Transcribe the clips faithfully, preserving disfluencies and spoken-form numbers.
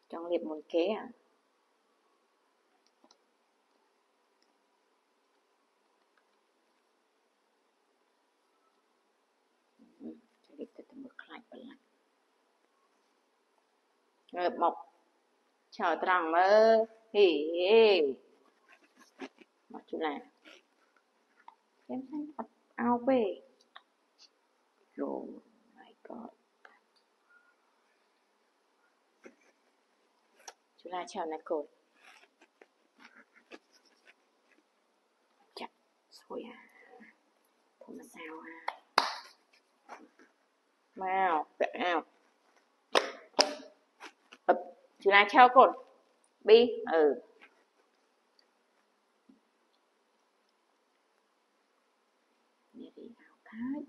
Trong liệp một kế à? Liệp từ từ bực lại bật lại. Ngợp mọc. Chờ trăng mơ. Hì hì. Mặc chú là. Em xanh bắt ao về. Oh my god. Chú là chờ này cột. Chặt. Xôi à. Thôi mà sao à. Wow. Wow. Chú là chờ cột. Bi. Ừ. Để đi áo thái.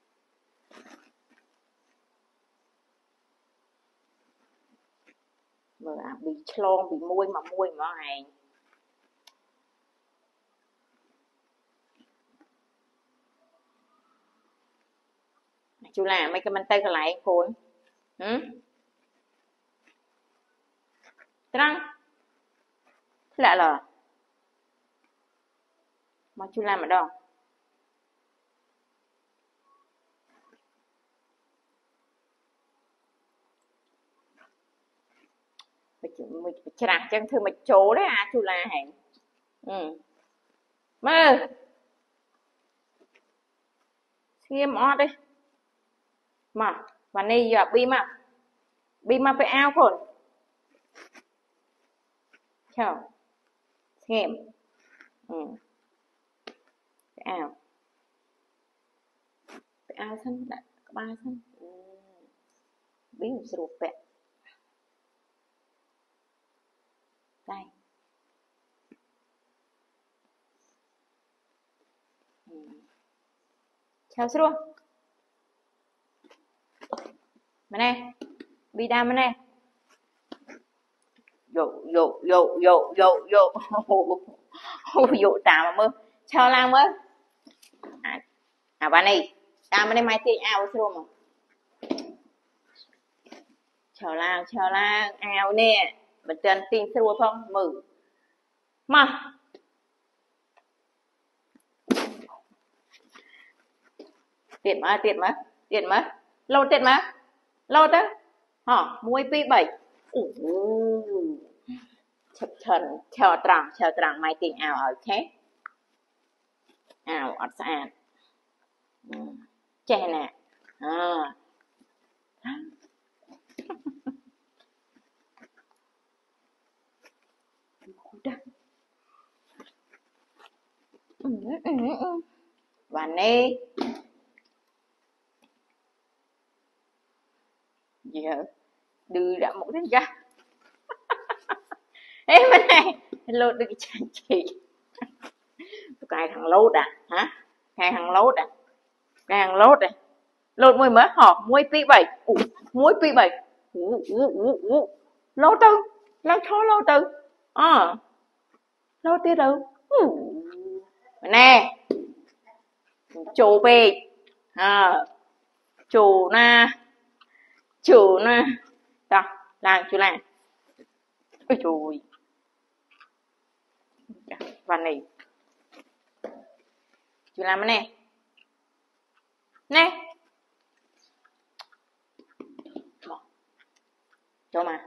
Mở à, bị chlong, bị môi mà môi mà hành. Chú làm mấy cái mình tay cái lại khốn. Ừ? Trăng. Thế lạ là. Mà chú làm ở đâu? Mình chạc chân thư mạch chố đấy à chú là hẳn. Ừ. Mơ. Xem ọt đi. Mà. Và này giờ bi mà. Bi mà phải ao khổn. Chào. Xem. Ừ. Phải ao. Phải ao sân. Đã. Có ba sân. Ừ. Bí một sụp vẹn. Đây. Ừ. Chào sư luôn. Mà nè. Bi đam mà nè. Dụ dụ dụ dụ dụ dụ. Hô dụ tả mà mơ. Chào lang mơ. À, à bà này. Đam mà này mai tiền ao sư luôn mà. Chào lang chào lang ao nè. Bà chân tin sư luôn không? Mừ. Mà. Tiệt mà tiệt mà. Tiệt mà. Lâu tiệt mà. Lâu tới. Hả? Mùi pi bảy. Ủa. Chật thần. Chờ trăng. Chờ trăng mai tiền ao ở thế. Ao ọt xa. Chè nè. À. Và nê. Giờ. Đưa ra một đến ra. Ê bên này. Lột được cái chàng chị. Tôi cài thằng lốt à. Hả? Cài thằng lốt à. Cài thằng lốt à. Lột mùi mới họp. Mùi pi bảy. Ủa. Mùi pi bảy. Ủa. Ủa. Ủa. Ủa. Lô tư. Lô cho lô tư. Ờ. Lô tư tư. Nè. Chủ bì. Ờ. Chủ na. Chủ na. Đó. Làm chú làm. Ôi trời. Và này. Chú làm nè. Nè. Cho mà.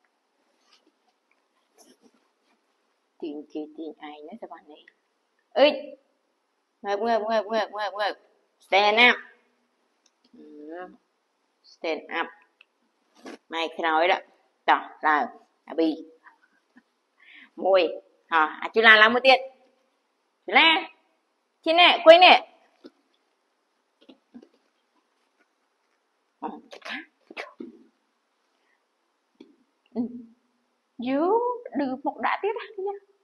Tìm kia tìm ai nữa cho bạn này. Ơi. Ngợp ngợp ngợp ngợp ngợp ngợp. Stand up. Stand up. Mày khi nói đó. Đó. Rồi. À bì. Mùi. Hả. À chú làm làm một tiết. Chú làm. Chị nè. Quay nè. Ừ. Dứ. Đưa một đã tiết ra.